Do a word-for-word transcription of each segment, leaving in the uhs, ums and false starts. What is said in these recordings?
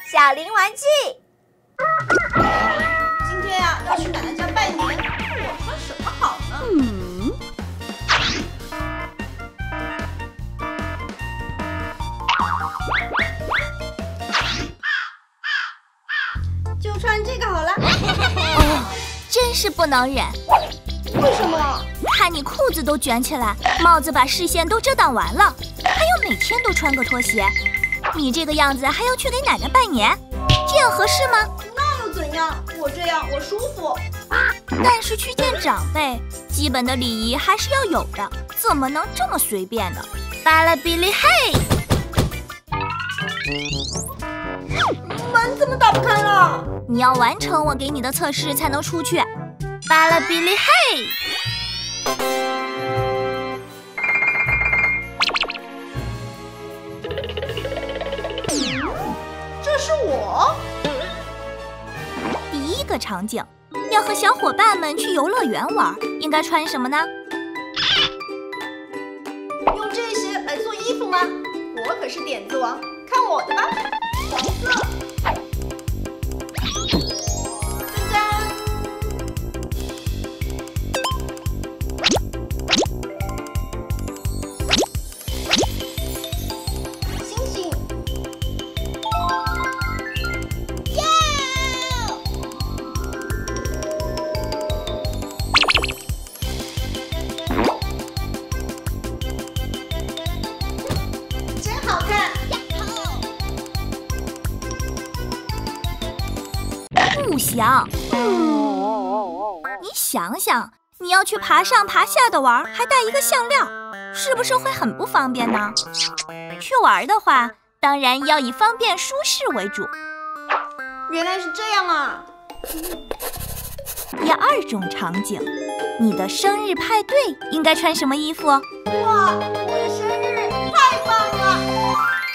小林玩具。 今天呀、啊，要去奶奶家拜年，我穿什么好呢？ 嗯。 就穿这个好了。 哦，真是不能忍。 为什么？ 看你裤子都卷起来，帽子把视线都遮挡完了，还要每天都穿个拖鞋。你这个样子还要去给奶奶拜年，这样合适吗？ 那又怎样？我这样我舒服。 但是去见长辈，基本的礼仪还是要有的，怎么能这么随便呢？巴拉比利嘿！ 门怎么打不开了？ 你要完成我给你的测试才能出去。巴拉比利嘿！ 这是我。 第一个场景，要和小伙伴们去游乐园玩，应该穿什么呢？ 用这些来做衣服吗？我可是点子王，看我的吧！黄色。 不行，你想想，你要去爬上爬下的玩，还带一个项链，是不是会很不方便呢？去玩的话，当然要以方便舒适为主。 原来是这样啊！ 第二种场景，你的生日派对应该穿什么衣服？ 哇，我的生日太棒了！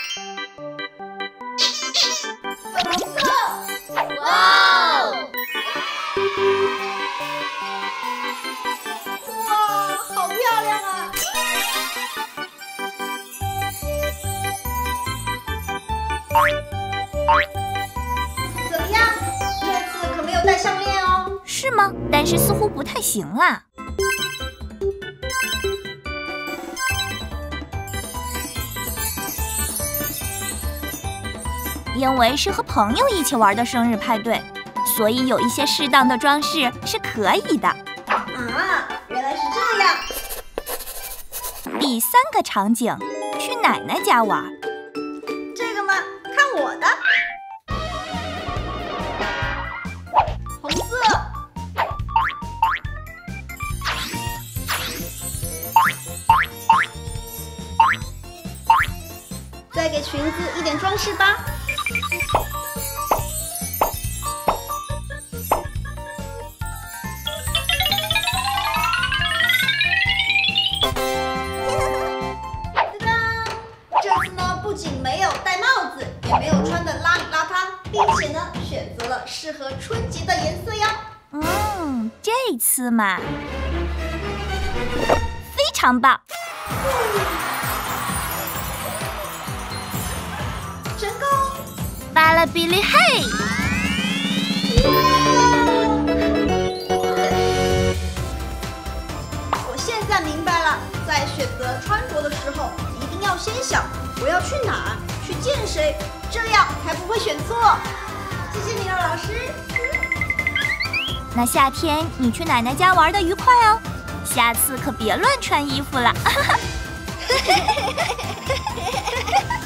粉红色，哇！哇，好漂亮啊！怎么样？这次可没有戴项链哦。 是吗？但是似乎不太行啊。因为是和朋友一起玩的生日派对，所以有一些适当的装饰是可以的。 啊，原来是这样。 第三个场景，去奶奶家玩。 这个嘛，看我的。红色。再给裙子一点装饰吧。并且呢，选择了适合春节的颜色呀。 嗯，这次嘛，非常棒。 成功！ 巴拉比利嘿！ 我现在明白了，在选择穿着的时候，一定要先想我要去哪儿，去见谁。这样才不会选错。谢谢你了，老师。 那夏天你去奶奶家玩的愉快哦，下次可别乱穿衣服了。